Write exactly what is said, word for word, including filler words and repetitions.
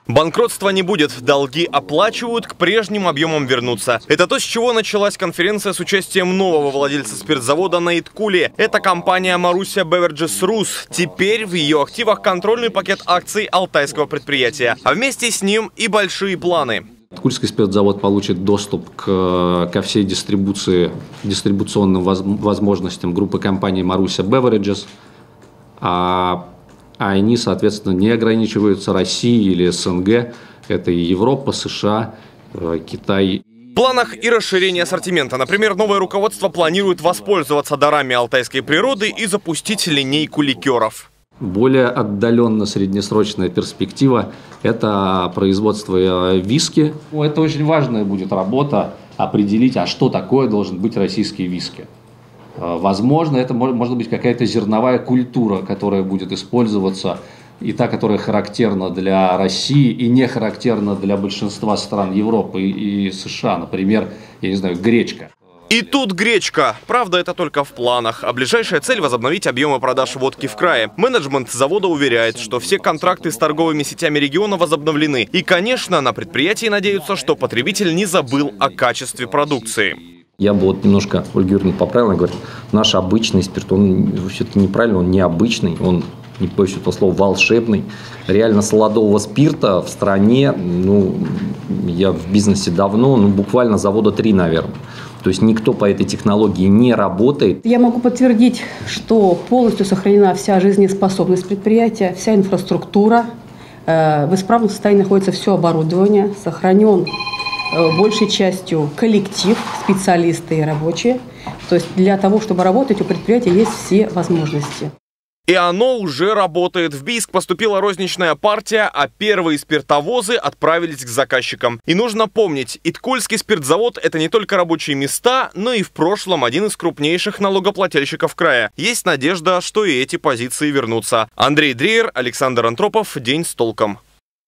Банкротства не будет, долги оплачивают, к прежним объемам вернутся. Это то, с чего началась конференция с участием нового владельца спиртзавода на Иткуле. Это компания Marusia Beverages Rus. Теперь в ее активах контрольный пакет акций алтайского предприятия. А вместе с ним и большие планы. Иткульский спиртзавод получит доступ к, ко всей дистрибуции, дистрибуционным возможностям группы компаний Marusia Beverages. А А они, соответственно, не ограничиваются Россией или СНГ. Это и Европа, США, Китай. В планах и расширение ассортимента. Например, новое руководство планирует воспользоваться дарами алтайской природы и запустить линейку ликеров. Более отдаленно среднесрочная перспектива – это производство виски. Это очень важная будет работа определить, а что такое должен быть российский виски. Возможно, это может быть какая-то зерновая культура, которая будет использоваться, и та, которая характерна для России и не характерна для большинства стран Европы и США. Например, я не знаю, гречка. И тут гречка. Правда, это только в планах. А ближайшая цель – возобновить объемы продаж водки в крае. Менеджмент завода уверяет, что все контракты с торговыми сетями региона возобновлены. И, конечно, на предприятии надеются, что потребитель не забыл о качестве продукции. Я бы вот немножко Ольга Юрьевна поправила, говорит, наш обычный спирт, он все-таки неправильно, он необычный, он, не боюсь этого слова, волшебный. Реально солодового спирта в стране, ну, я в бизнесе давно, ну, буквально завода три, наверное. То есть никто по этой технологии не работает. Я могу подтвердить, что полностью сохранена вся жизнеспособность предприятия, вся инфраструктура, в исправном состоянии находится все оборудование, сохранен большей частью коллектив, специалисты и рабочие. То есть для того, чтобы работать, у предприятия есть все возможности. И оно уже работает. В Бийск поступила розничная партия, а первые спиртовозы отправились к заказчикам. И нужно помнить, Иткульский спиртзавод – это не только рабочие места, но и в прошлом один из крупнейших налогоплательщиков края. Есть надежда, что и эти позиции вернутся. Андрей Дриер, Александр Антропов. День с толком.